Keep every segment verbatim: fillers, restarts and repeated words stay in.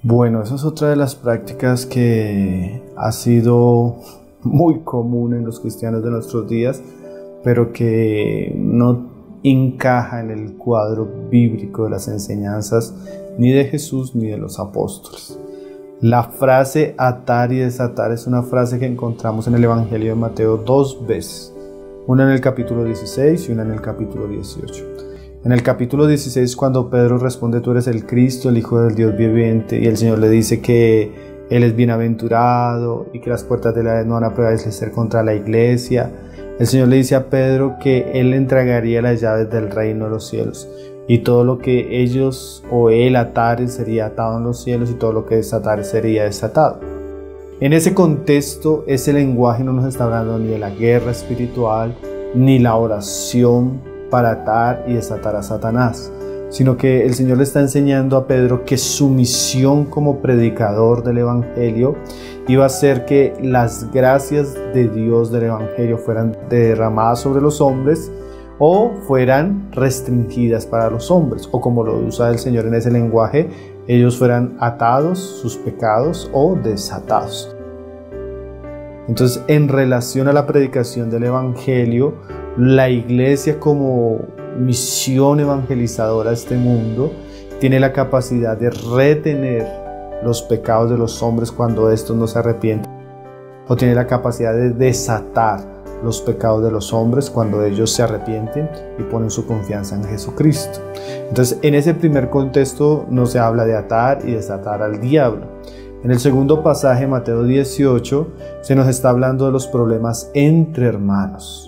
Bueno, esa es otra de las prácticas que ha sido muy común en los cristianos de nuestros días, pero que no encaja en el cuadro bíblico de las enseñanzas ni de Jesús ni de los apóstoles. La frase atar y desatar es una frase que encontramos en el Evangelio de Mateo dos veces, una en el capítulo dieciséis y una en el capítulo dieciocho. En el capítulo dieciséis, cuando Pedro responde: tú eres el Cristo, el Hijo del Dios viviente, y el Señor le dice que Él es bienaventurado y que las puertas de la Hades no van a prevalecer contra la iglesia, el Señor le dice a Pedro que Él le entregaría las llaves del reino de los cielos, y todo lo que ellos o Él atare sería atado en los cielos, y todo lo que desatare sería desatado. En ese contexto, ese lenguaje no nos está hablando ni de la guerra espiritual, ni la oración para atar y desatar a Satanás, sino que el Señor le está enseñando a Pedro que su misión como predicador del Evangelio iba a ser que las gracias de Dios del Evangelio fueran derramadas sobre los hombres o fueran restringidas para los hombres, o como lo usa el Señor en ese lenguaje, ellos fueran atados, sus pecados, o desatados. Entonces, en relación a la predicación del Evangelio, la iglesia como misión evangelizadora a este mundo tiene la capacidad de retener los pecados de los hombres cuando estos no se arrepienten, o tiene la capacidad de desatar los pecados de los hombres cuando ellos se arrepienten y ponen su confianza en Jesucristo. Entonces, en ese primer contexto no se habla de atar y desatar al diablo. En el segundo pasaje, Mateo dieciocho, se nos está hablando de los problemas entre hermanos.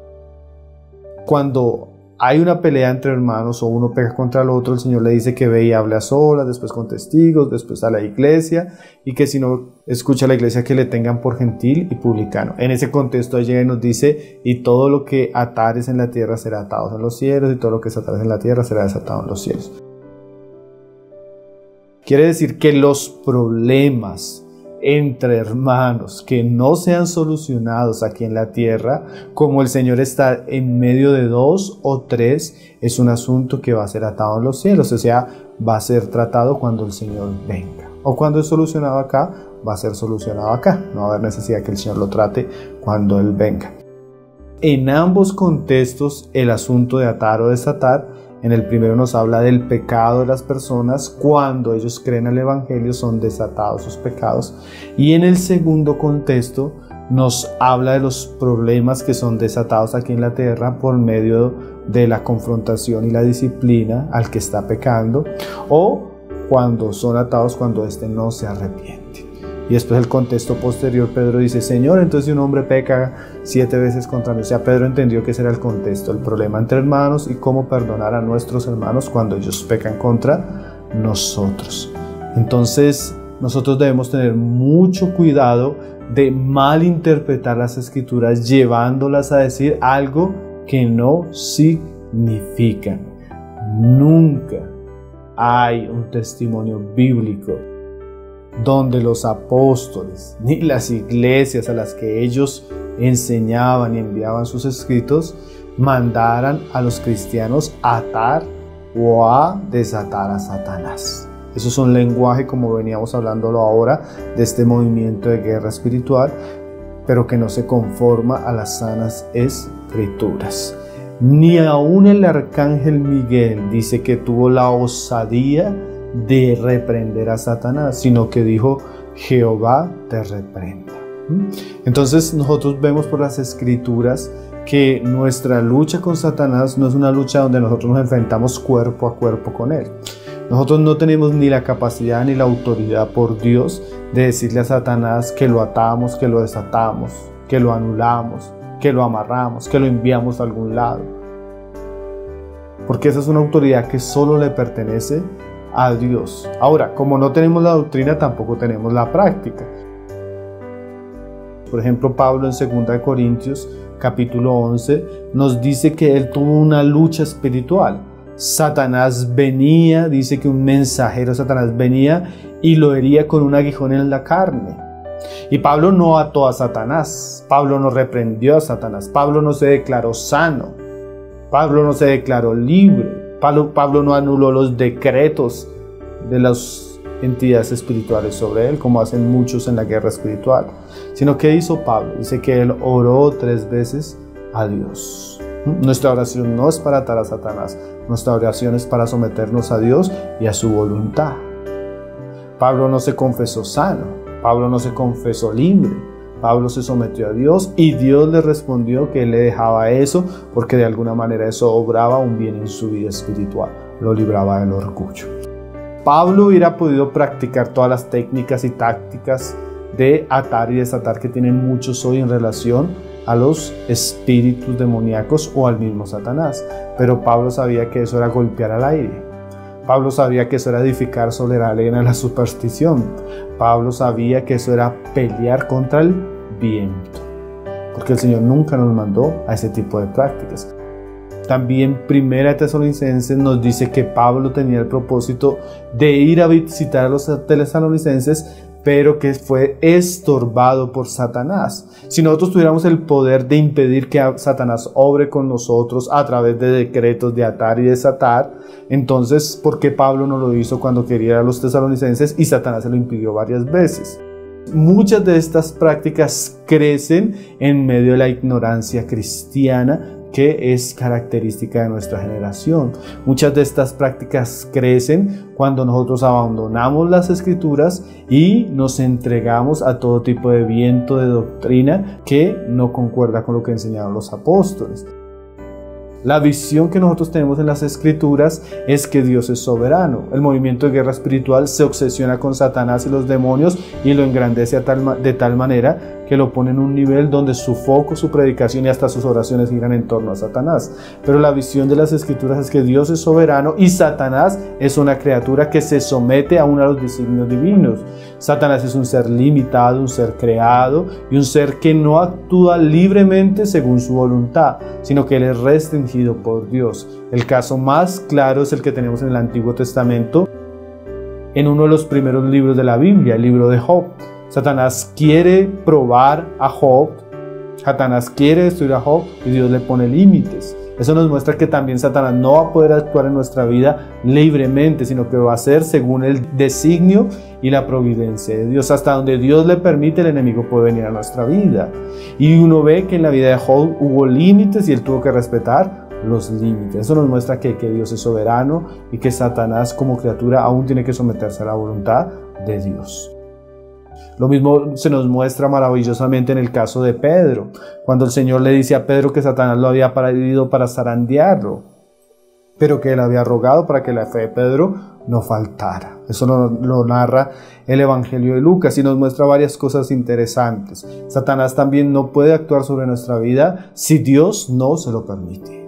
Cuando hay una pelea entre hermanos o uno pega contra el otro, el Señor le dice que ve y hable a solas, después con testigos, después a la iglesia, y que si no escucha a la iglesia, que le tengan por gentil y publicano. En ese contexto llega y nos dice: y todo lo que atares en la tierra será atado en los cielos, y todo lo que desatares en la tierra será desatado en los cielos. Quiere decir que los problemas entre hermanos que no sean solucionados aquí en la tierra, como el Señor está en medio de dos o tres, es un asunto que va a ser atado en los cielos, o sea, va a ser tratado cuando el Señor venga, o cuando es solucionado acá, va a ser solucionado acá, no va a haber necesidad que el Señor lo trate cuando Él venga. En ambos contextos, el asunto de atar o desatar, en el primero nos habla del pecado de las personas, cuando ellos creen el Evangelio son desatados sus pecados, y en el segundo contexto nos habla de los problemas que son desatados aquí en la tierra por medio de la confrontación y la disciplina al que está pecando, o cuando son atados cuando éste no se arrepiente. Y después el contexto posterior, Pedro dice: Señor, entonces si un hombre peca siete veces contra mí. O sea, Pedro entendió que ese era el contexto, el problema entre hermanos y cómo perdonar a nuestros hermanos cuando ellos pecan contra nosotros. Entonces, nosotros debemos tener mucho cuidado de malinterpretar las Escrituras, llevándolas a decir algo que no significan. Nunca hay un testimonio bíblico donde los apóstoles ni las iglesias a las que ellos enseñaban y enviaban sus escritos mandaran a los cristianos a atar o a desatar a Satanás. Eso es un lenguaje, como veníamos hablándolo ahora, de este movimiento de guerra espiritual, pero que no se conforma a las sanas escrituras. Ni aún el arcángel Miguel dice que tuvo la osadía de reprender a Satanás, sino que dijo: Jehová te reprenda. Entonces nosotros vemos por las Escrituras que nuestra lucha con Satanás no es una lucha donde nosotros nos enfrentamos cuerpo a cuerpo con él. Nosotros no tenemos ni la capacidad ni la autoridad por Dios de decirle a Satanás que lo atamos, que lo desatamos, que lo anulamos, que lo amarramos, que lo enviamos a algún lado, porque esa es una autoridad que solo le pertenece a Dios. Ahora, como no tenemos la doctrina, tampoco tenemos la práctica. Por ejemplo, Pablo en segunda de Corintios capítulo once nos dice que él tuvo una lucha espiritual. Satanás venía, dice que un mensajero de Satanás venía y lo hería con un aguijón en la carne. Y Pablo no ató a Satanás, Pablo no reprendió a Satanás, Pablo no se declaró sano, Pablo no se declaró libre, Pablo, Pablo no anuló los decretos de los entidades espirituales sobre él, como hacen muchos en la guerra espiritual, sino que hizo Pablo. Dice que él oró tres veces a Dios. Nuestra oración no es para atar a Satanás, nuestra oración es para someternos a Dios y a su voluntad. Pablo no se confesó sano, Pablo no se confesó libre, Pablo se sometió a Dios y Dios le respondió que él le dejaba eso porque de alguna manera eso obraba un bien en su vida espiritual, lo libraba del orgullo. Pablo hubiera podido practicar todas las técnicas y tácticas de atar y desatar que tienen muchos hoy en relación a los espíritus demoníacos o al mismo Satanás, pero Pablo sabía que eso era golpear al aire. Pablo sabía que eso era edificar sobre la arena la superstición. Pablo sabía que eso era pelear contra el viento, porque el Señor nunca nos mandó a ese tipo de prácticas. También Primera de Tesalonicenses nos dice que Pablo tenía el propósito de ir a visitar a los tesalonicenses, pero que fue estorbado por Satanás. Si nosotros tuviéramos el poder de impedir que Satanás obre con nosotros a través de decretos de atar y desatar, entonces, ¿por qué Pablo no lo hizo cuando quería ir a los tesalonicenses y Satanás se lo impidió varias veces? Muchas de estas prácticas crecen en medio de la ignorancia cristiana, que es característica de nuestra generación. Muchas de estas prácticas crecen cuando nosotros abandonamos las escrituras y nos entregamos a todo tipo de viento de doctrina que no concuerda con lo que enseñaron los apóstoles. La visión que nosotros tenemos en las escrituras es que Dios es soberano. El movimiento de guerra espiritual se obsesiona con Satanás y los demonios y lo engrandece a tal, de tal manera que lo pone en un nivel donde su foco, su predicación y hasta sus oraciones giran en torno a Satanás. Pero la visión de las escrituras es que Dios es soberano y Satanás es una criatura que se somete a uno de los designios divinos. Satanás es un ser limitado, un ser creado y un ser que no actúa libremente según su voluntad, sino que él es restringido por Dios. El caso más claro es el que tenemos en el Antiguo Testamento, en uno de los primeros libros de la Biblia, el libro de Job. Satanás quiere probar a Job, Satanás quiere destruir a Job y Dios le pone límites. Eso nos muestra que también Satanás no va a poder actuar en nuestra vida libremente, sino que va a ser según el designio y la providencia de Dios. Hasta donde Dios le permite, el enemigo puede venir a nuestra vida. Y uno ve que en la vida de Job hubo límites y él tuvo que respetar los límites. Eso nos muestra que, que Dios es soberano y que Satanás como criatura aún tiene que someterse a la voluntad de Dios. Lo mismo se nos muestra maravillosamente en el caso de Pedro, cuando el Señor le dice a Pedro que Satanás lo había pedido para zarandearlo, pero que él había rogado para que la fe de Pedro no faltara. Eso lo, lo narra el Evangelio de Lucas y nos muestra varias cosas interesantes. Satanás también no puede actuar sobre nuestra vida si Dios no se lo permite.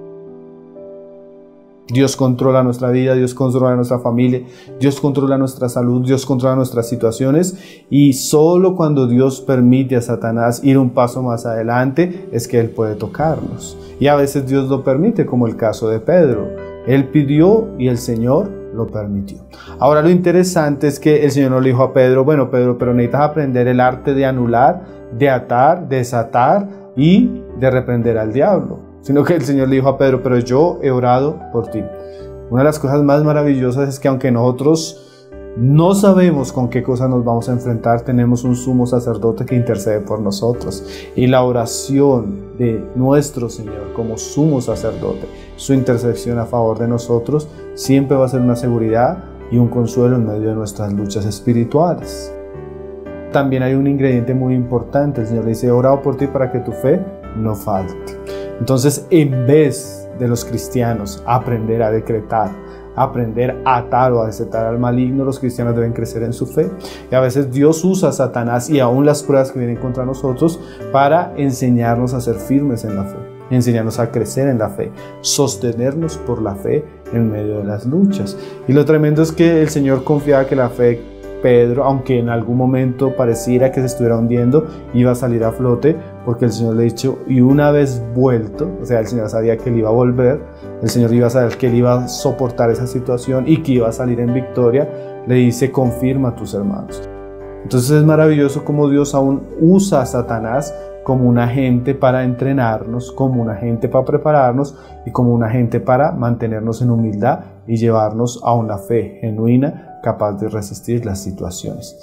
Dios controla nuestra vida, Dios controla nuestra familia, Dios controla nuestra salud, Dios controla nuestras situaciones y solo cuando Dios permite a Satanás ir un paso más adelante es que Él puede tocarnos. Y a veces Dios lo permite, como el caso de Pedro. Él pidió y el Señor lo permitió. Ahora lo interesante es que el Señor no le dijo a Pedro, bueno Pedro, pero necesitas aprender el arte de anular, de atar, de desatar y de reprender al diablo. Sino que el Señor le dijo a Pedro, pero yo he orado por ti. Una de las cosas más maravillosas es que aunque nosotros no sabemos con qué cosas nos vamos a enfrentar, tenemos un sumo sacerdote que intercede por nosotros. Y la oración de nuestro Señor como sumo sacerdote, su intercesión a favor de nosotros, siempre va a ser una seguridad y un consuelo en medio de nuestras luchas espirituales. También hay un ingrediente muy importante. El Señor le dice, he orado por ti para que tu fe no falte. Entonces, en vez de los cristianos aprender a decretar, aprender a atar o a desatar al maligno, los cristianos deben crecer en su fe. Y a veces Dios usa a Satanás y aún las pruebas que vienen contra nosotros para enseñarnos a ser firmes en la fe, enseñarnos a crecer en la fe, sostenernos por la fe en medio de las luchas. Y lo tremendo es que el Señor confiaba que la fe Pedro, aunque en algún momento pareciera que se estuviera hundiendo, iba a salir a flote, porque el Señor le ha dicho, y una vez vuelto, o sea, el Señor sabía que él iba a volver, el Señor iba a saber que él iba a soportar esa situación y que iba a salir en victoria, le dice, confirma a tus hermanos. Entonces es maravilloso cómo Dios aún usa a Satanás como un agente para entrenarnos, como un agente para prepararnos y como un agente para mantenernos en humildad y llevarnos a una fe genuina capaz de resistir las situaciones.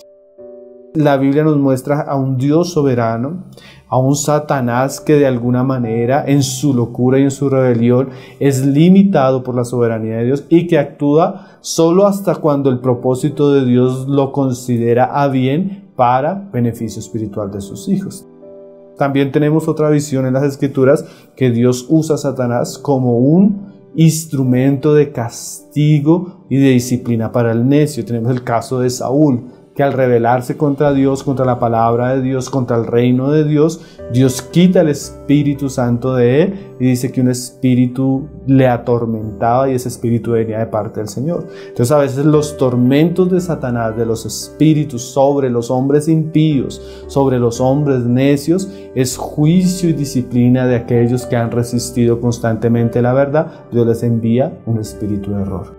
La Biblia nos muestra a un Dios soberano, a un Satanás que de alguna manera en su locura y en su rebelión es limitado por la soberanía de Dios y que actúa solo hasta cuando el propósito de Dios lo considera a bien para beneficio espiritual de sus hijos. También tenemos otra visión en las Escrituras que Dios usa a Satanás como un instrumento de castigo y de disciplina para el necio. Tenemos el caso de Saúl, que al rebelarse contra Dios, contra la palabra de Dios, contra el reino de Dios, Dios quita el Espíritu Santo de él y dice que un espíritu le atormentaba y ese espíritu venía de parte del Señor. Entonces a veces los tormentos de Satanás, de los espíritus sobre los hombres impíos, sobre los hombres necios, es juicio y disciplina de aquellos que han resistido constantemente la verdad. Dios les envía un espíritu de error.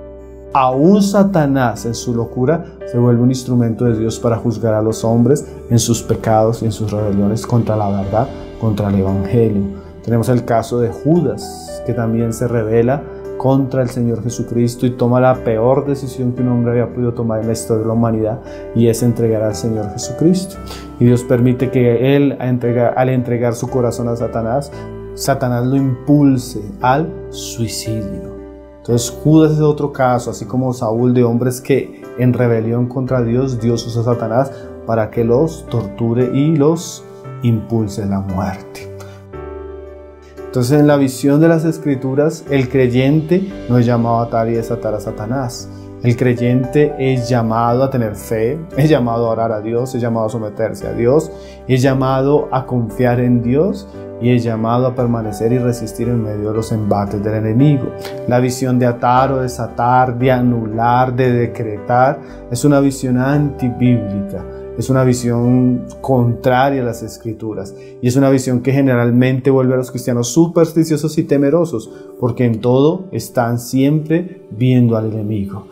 Aún Satanás en su locura se vuelve un instrumento de Dios para juzgar a los hombres en sus pecados y en sus rebeliones contra la verdad, contra el Evangelio. Tenemos el caso de Judas, que también se rebela contra el Señor Jesucristo y toma la peor decisión que un hombre había podido tomar en la historia de la humanidad, y es entregar al Señor Jesucristo. Y Dios permite que él, al entregar su corazón a Satanás, Satanás lo impulse al suicidio. Entonces Judas es otro caso, así como Saúl, de hombres que en rebelión contra Dios, Dios usa a Satanás para que los torture y los impulse a la muerte. Entonces en la visión de las Escrituras, el creyente no es llamado a atar y desatar a Satanás. El creyente es llamado a tener fe, es llamado a orar a Dios, es llamado a someterse a Dios, es llamado a confiar en Dios y es llamado a permanecer y resistir en medio de los embates del enemigo. La visión de atar o desatar, de anular, de decretar, es una visión antibíblica. Es una visión contraria a las Escrituras y es una visión que generalmente vuelve a los cristianos supersticiosos y temerosos, porque en todo están siempre viendo al enemigo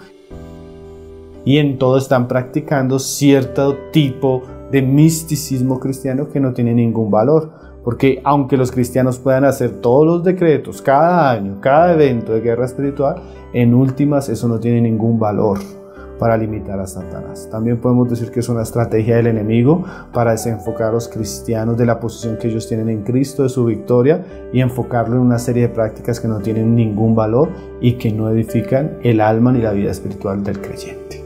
y en todo están practicando cierto tipo de misticismo cristiano que no tiene ningún valor, porque aunque los cristianos puedan hacer todos los decretos cada año, cada evento de guerra espiritual, en últimas eso no tiene ningún valor para limitar a Satanás. También podemos decir que es una estrategia del enemigo para desenfocar a los cristianos de la posición que ellos tienen en Cristo, de su victoria, y enfocarlo en una serie de prácticas que no tienen ningún valor y que no edifican el alma ni la vida espiritual del creyente.